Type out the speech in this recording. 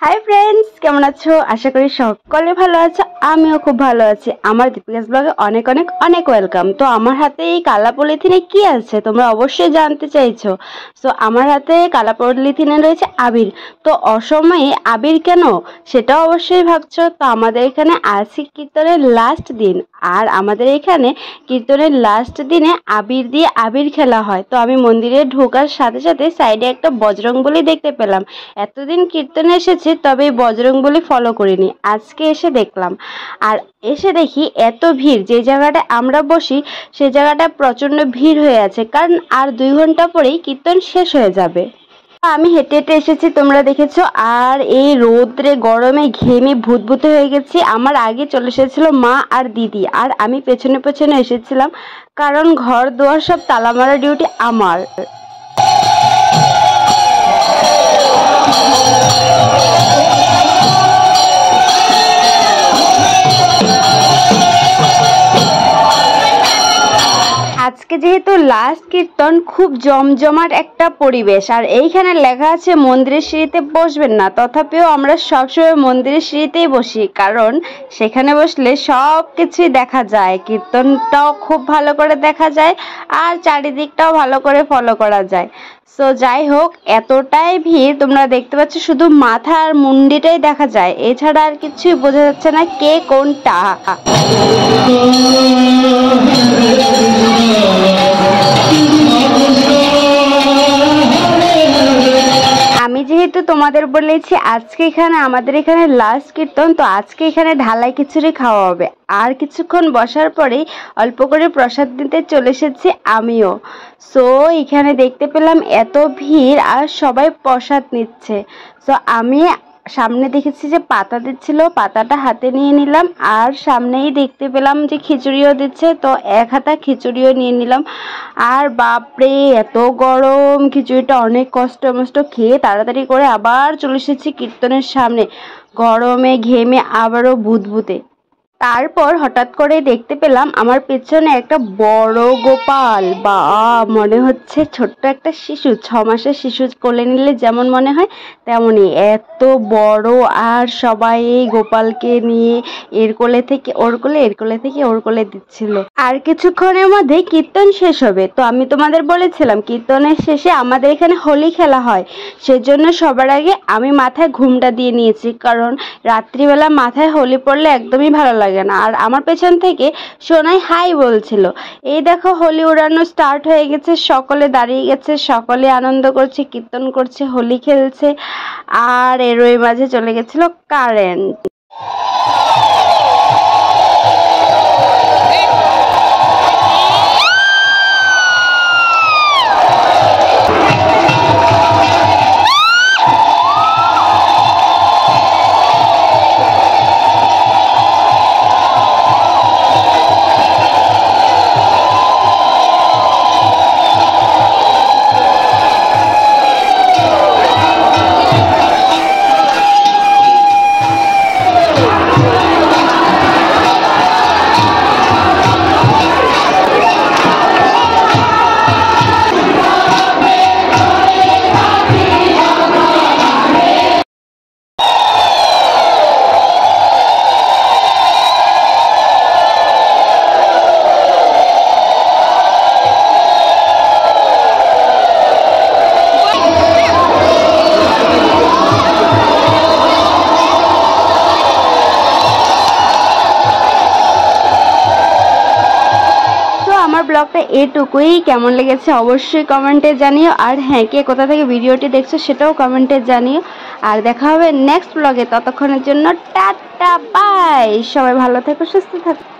Hi friends, কেমন আছো? আশা করি সকলে ভালো আছো। আমিও খুব ভালো আছি। আমার দীপিকাস ব্লগে অনেক অনেক অনেক ওয়েলকাম। তো আমার হাতে এই কালা পলিথিনে কি আছে তোমরা অবশ্যই জানতে চাইছো। সো আমার হাতে কালা পলিথিনে রয়েছে আবির। তো অসময়ে আবির কেন সেটাও অবশ্যই ভাবছো। তো আমাদের এখানে আজকে কীর্তনের লাস্ট দিন, আর আমাদের এখানে কীর্তনের লাস্ট দিনে আবির দিয়ে আবির খেলা হয়। তো আমি মন্দিরে ঢোকার সাথে সাথে সাইডে একটা বজরংবলী দেখতে পেলাম। এতদিন কীর্তনে এসেছি, তবে বজরংবলী ফলো করিনি, আজকে এসে দেখলাম। আর এসে দেখি এত ভিড়, যে জায়গাটা আমরা বসি সে জায়গাটা প্রচণ্ড ভিড় হয়ে আছে, কারণ আর 2 ঘন্টা পরেই কীর্তন শেষ হয়ে যাবে। আমি হেঁটে হেঁটে এসেছি, তোমরা দেখেছো। আর এই রোদ্রে গরমে ঘেমে ভূতভূত হয়ে গেছি। আমার আগে চলে এসেছিল মা আর দিদি, আর আমি পেছনে পেছনে এসেছিলাম, কারণ ঘর দুয়ার সব তালা মারা ডিউটি আমার। আজকে যেহেতু লাস্ট কীর্তন, খুব জমজমাট একটা পরিবেশ। আর এইখানে লেখা আছে মন্দিরের সিঁড়িতে বসবেন না, তথাপিও আমরা সবসময় মন্দিরের সিঁড়িতেই বসি, কারণ সেখানে বসলে সব কিছুই দেখা যায়। কীর্তনটাও খুব ভালো করে দেখা যায়, আর চারিদিকটাও ভালো করে ফলো করা যায়। সো যাই হোক, এতটাই ভিড়, তোমরা দেখতে পাচ্ছ শুধু মাথা আর মুন্ডিটাই দেখা যায়, এছাড়া আর কিছুই বোঝা যাচ্ছে না কে কোনটা। আমি যেহেতু তোমাদের বলেছি আজকে এখানে আমাদের এখানে লাস্ট কীর্তন, তো আজকে এখানে ঢালাই খিচুড়ি খাওয়া হবে। আর কিছুক্ষণ বসার পরেই অল্প করে প্রসাদ নিতে চলে এসেছি আমিও। সো এখানে দেখতে পেলাম এত ভিড়, আর সবাই প্রসাদ নিচ্ছে। সো আমি সামনে দেখেছি যে পাতা দিচ্ছিল, পাতাটা হাতে নিয়ে নিলাম। আর সামনেই দেখতে পেলাম যে খিচুড়িও দিচ্ছে, তো এক হাতা খিচুড়িও নিয়ে নিলাম। আর বাপরে এত গরম, খিচুড়িটা অনেক কষ্ট মষ্ট খেয়ে তাড়াতাড়ি করে আবার চলে এসেছি কীর্তনের সামনে, গরমে ঘেমে আবারও ভূতভূতে। তারপর হঠাৎ করে দেখতে পেলাম আমার পেছনে একটা বড় গোপাল, বা মনে হচ্ছে ছোট্ট একটা শিশু, 6 মাসের শিশু কোলে নিলে যেমন মনে হয় তেমনই, এত বড়। আর সবাই এই গোপালকে নিয়ে এর কোলে থেকে ওর কোলে, এর কোলে থেকে ওর কোলে দিচ্ছিল। আর কিছুক্ষণের মধ্যে কীর্তন শেষ হবে। তো আমি তোমাদের বলেছিলাম কীর্তনের শেষে আমাদের এখানে হোলি খেলা হয়, সেজন্য সবার আগে আমি মাথায় ঘুমটা দিয়ে নিয়েছি, কারণ রাত্রিবেলা মাথায় হোলি পড়লে একদমই ভালো লাগে না। আর আমার পেছন থেকে সোনাই হাই বলছিল। এই দেখো হোলি উড়ানো স্টার্ট হয়ে গেছে, সকলে দাঁড়িয়ে গেছে, সকলে আনন্দ করছে, কীর্তন করছে, হোলি খেলছে। আর এরই মাঝে চলে গেছিল কারেন্ট। ব্লগটা এটুকুই। কেমন লেগেছে অবশ্যই কমেন্টে জানিও। আর হ্যাঁ, কে কোথা থেকে ভিডিওটি দেখছো সেটাও কমেন্টে জানিও। আর দেখা হবে নেক্সট ব্লগে, ততক্ষণের জন্য টাটা বাই। সবাই ভালো থেকো, সুস্থ থাকো।